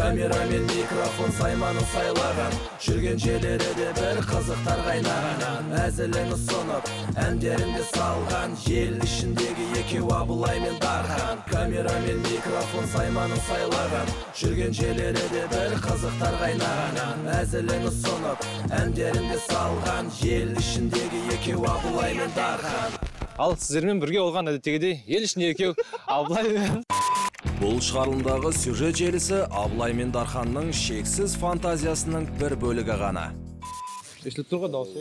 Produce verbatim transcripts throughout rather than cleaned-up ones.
Камера мен микрофон сайманы сайлаған, жүрген жерлері де бір қызықтар қайнаған. Әзілін ұсынып, әндерінде салған, ел ішіндегі екеу Абылай мен Дархан. Камера мен микрофон сайманы сайлаған, жүрген жерлері де бір қызықтар қайнаған. Әзілін ұсынып, әндерінде салған, ел ішіндегі екеу Абылай мен Дархан. Ал сіздермен бірге болған әдеттегідей ел ішінде екеу Абылай мен... Бұл шығарылымдағы сюжет желісі Абылай мен Дарханның шексіз фантазиясының бір бөлігі ғана. Естіліп тұрған дауысы.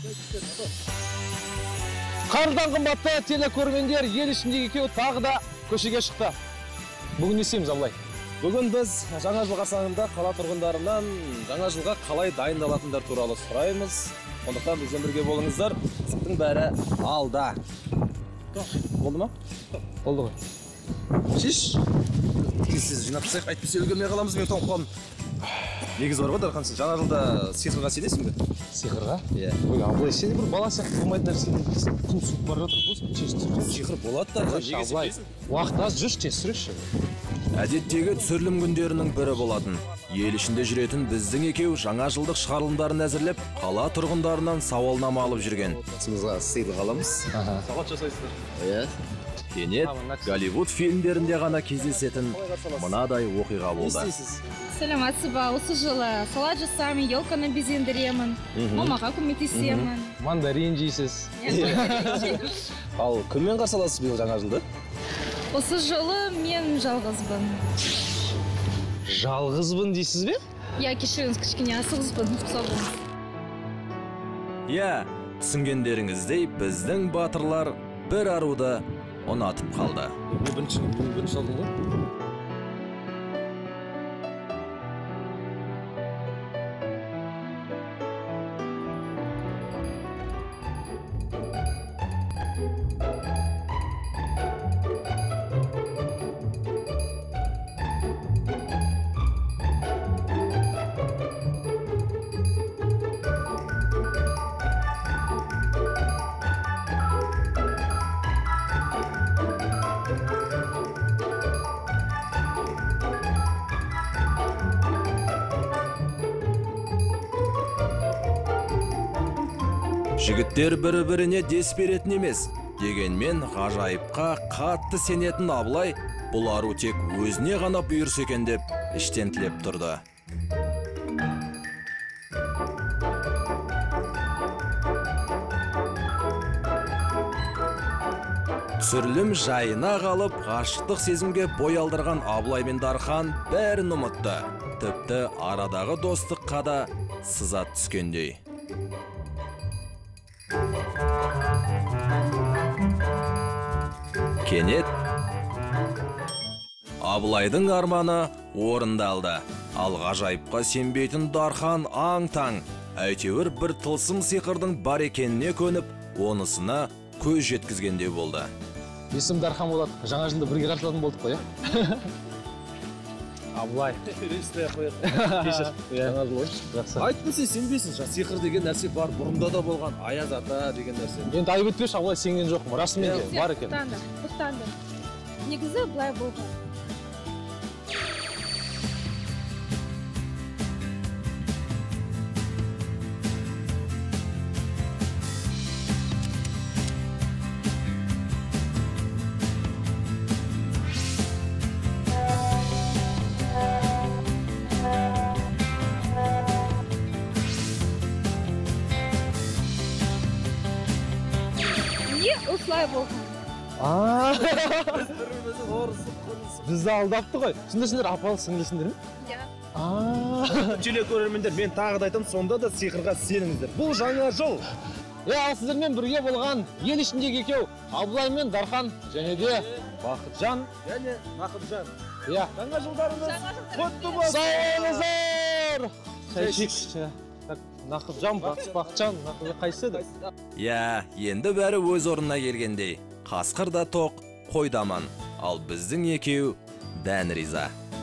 Қардан қымбатты телекөрермендер, ел ішіндегі екеу тағы да көшеге шықты. Бүгін не істейміз, Абылай? Бүгін біз жаңа жыл қарсаңында қала тұрғындарынан жаңа жылға қалай дайындалатындар туралы сұраймыз. Ондықтан бізбен бірге болыңыздар. Сіздің бәрі алда. Болды ма? Болды ғой. Шеш. Сіз жинап тастайық, әйтпесе үлгермей қаламыз, мен тоңып қалдым. Негіз бар ғой, Дархан, сен жаңа жылда сиқырға сенесің бе? Сиқырға? Иә. Ой, Абылай, сен бір бала сияқты қылмайтын нәрсені күн суып бара жатыр. Сиқыр болады, Дархан, неге сенбейсің? Уақыт аз, жүрші, тез сүріші. Әдеттегі түсірілім күндерінің бірі болатын. Ел ішінде жүретін біздің екеу жаңа жылдық шығарылымдарын әзірлеп, қала тұрғындарынан сауалнама алып жүрген. Сымызға сыйлық аламыз. Сауат жасайсыздар. Иә. Кенет Голливуд фильмдерінде ғана кездесетін мынадай оқиға болды. Саламатсыз ба, осы жылы салат жасаймын, елканы безендіремін, мамаға көмектесемін. Мандарин жейсіз. Ал кіммен қарсы аласыз биыл жаңа жылды? Осы жылы мен жалғызбын. Жалғызбын дейсіз бе? Я кешіріңіз, кішкене асығызбын, сау болыңыз. Иә, түсінгендеріңіздей біздің батырлар бір аруды ұнатып қалды. Бірінші алдың ғой? Жігіттер бірі-біріне дес беретін емес. Дегенмен ғажайыпқа қатты сенетін Абылай бұл ару тек өзіне ғана бұйырса екен деп іштен тілеп тұрды. Түсірілім жайына қалып, ғашықтық сезімге бой алдырған Абылай мен Дархан бәрін ұмытты. Тіпті арадағы достыққа да сызат түскендей. Кенет Абылайдың арманы орындалды. Ал ғажайыпқа сенбейтін Дархан аң-таң. Әйтеуір бір тылсым сиқырдың бар екеніне көніп, онысына көз жеткізгендей болды. Есім Дархан болады. Жаңа жылды бірге қарсылатын болдық қой, иә? Абылай. Рейсті қойыр. Кешір. Жаңа жыл ойшы. Айттым сен сенбейсің. Сиқыр деген нәрсе бар, бұрында да болған. Аяз ата деген нәрсе. Енді айып өтпеші, Абылай сенген жоқпын. Расымен де бар екен. Тоқтаңдар, тоқтаңдар. Негізі былай болған. Осылай болған. Бізді алдапты ғой. Сендер сендер апалы сіңлісіңдер ме? Иә. Телекөрермендер, мен тағы да айтамын, сонда да сиқырға сеніңіздер. Бұл жаңа жыл. Иә, ал сіздермен бірге болған ел ішіндегі екеу Абылай мен Дархан және де Бақытжан және Нақыпжан. Иә. Жаңа жылдарыңыз құтты болсын. Сау болыңыздар. Шайшик. Нақыпжан, Бақытжан, Нақыпжан қайсы еді? Иә, енді бәрі өз орнына келгендей. Қасқыр да тоқ, қойдаман. Ал біздің екеу дән риза.